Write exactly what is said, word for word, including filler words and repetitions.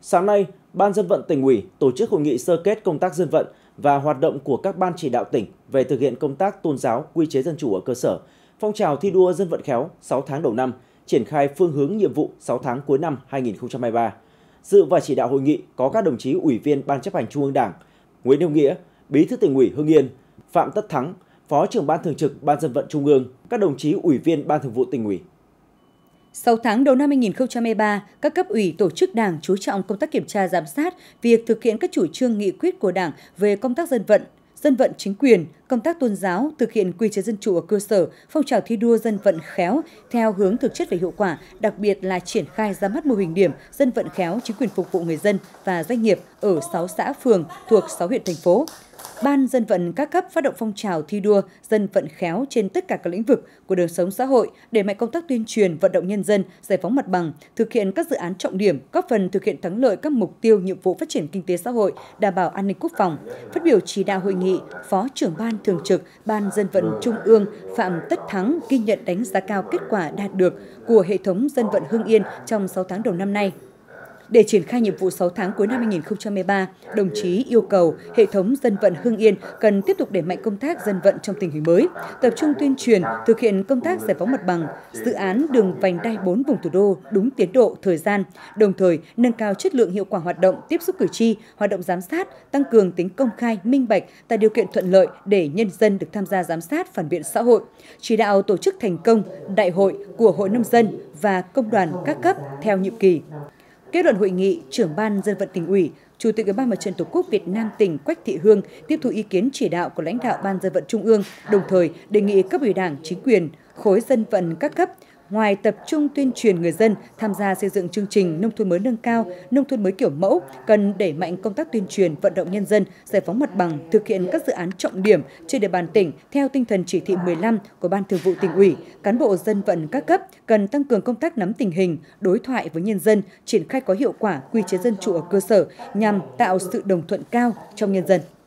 Sáng nay, Ban Dân vận Tỉnh ủy tổ chức hội nghị sơ kết công tác dân vận và hoạt động của các ban chỉ đạo tỉnh về thực hiện công tác tôn giáo, quy chế dân chủ ở cơ sở, phong trào thi đua dân vận khéo sáu tháng đầu năm, triển khai phương hướng nhiệm vụ sáu tháng cuối năm hai nghìn không trăm hai mươi ba. Dự và chỉ đạo hội nghị có các đồng chí Ủy viên Ban Chấp hành Trung ương Đảng, Nguyễn Hữu Nghĩa, Bí thư Tỉnh ủy Hưng Yên, Phạm Tất Thắng, Phó trưởng Ban Thường trực Ban Dân vận Trung ương, các đồng chí Ủy viên Ban Thường vụ Tỉnh ủy. sáu tháng đầu năm hai nghìn không trăm hai mươi ba, các cấp ủy tổ chức Đảng chú trọng công tác kiểm tra giám sát việc thực hiện các chủ trương nghị quyết của Đảng về công tác dân vận, dân vận chính quyền, công tác tôn giáo, thực hiện quy chế dân chủ ở cơ sở, phong trào thi đua dân vận khéo theo hướng thực chất và hiệu quả, đặc biệt là triển khai ra mắt mô hình điểm dân vận khéo chính quyền phục vụ người dân và doanh nghiệp ở sáu xã phường thuộc sáu huyện thành phố. Ban Dân vận các cấp phát động phong trào thi đua dân vận khéo trên tất cả các lĩnh vực của đời sống xã hội, đẩy mạnh công tác tuyên truyền, vận động nhân dân, giải phóng mặt bằng, thực hiện các dự án trọng điểm, góp phần thực hiện thắng lợi các mục tiêu nhiệm vụ phát triển kinh tế xã hội, đảm bảo an ninh quốc phòng. Phát biểu chỉ đạo hội nghị, Phó trưởng Ban Thường trực Ban Dân vận Trung ương Phạm Tất Thắng ghi nhận đánh giá cao kết quả đạt được của hệ thống dân vận Hưng Yên trong sáu tháng đầu năm nay. Để triển khai nhiệm vụ sáu tháng cuối năm hai nghìn không trăm hai mươi ba, đồng chí yêu cầu hệ thống dân vận Hưng Yên cần tiếp tục đẩy mạnh công tác dân vận trong tình hình mới, tập trung tuyên truyền, thực hiện công tác giải phóng mặt bằng, dự án đường vành đai bốn vùng thủ đô đúng tiến độ, thời gian, đồng thời nâng cao chất lượng hiệu quả hoạt động tiếp xúc cử tri, hoạt động giám sát, tăng cường tính công khai, minh bạch, tạo điều kiện thuận lợi để nhân dân được tham gia giám sát, phản biện xã hội, chỉ đạo tổ chức thành công đại hội của Hội nông dân và công đoàn các cấp theo nhiệm kỳ. Kết luận hội nghị, trưởng Ban Dân vận Tỉnh ủy, Chủ tịch Ủy ban Mặt trận Tổ quốc Việt Nam tỉnh Quách Thị Hương tiếp thu ý kiến chỉ đạo của lãnh đạo Ban Dân vận Trung ương, đồng thời đề nghị cấp ủy Đảng, chính quyền, khối dân vận các cấp ngoài tập trung tuyên truyền người dân tham gia xây dựng chương trình nông thôn mới nâng cao, nông thôn mới kiểu mẫu, cần đẩy mạnh công tác tuyên truyền, vận động nhân dân, giải phóng mặt bằng, thực hiện các dự án trọng điểm trên địa bàn tỉnh theo tinh thần chỉ thị mười lăm của Ban Thường vụ Tỉnh ủy. Cán bộ dân vận các cấp cần tăng cường công tác nắm tình hình, đối thoại với nhân dân, triển khai có hiệu quả quy chế dân chủ ở cơ sở nhằm tạo sự đồng thuận cao trong nhân dân.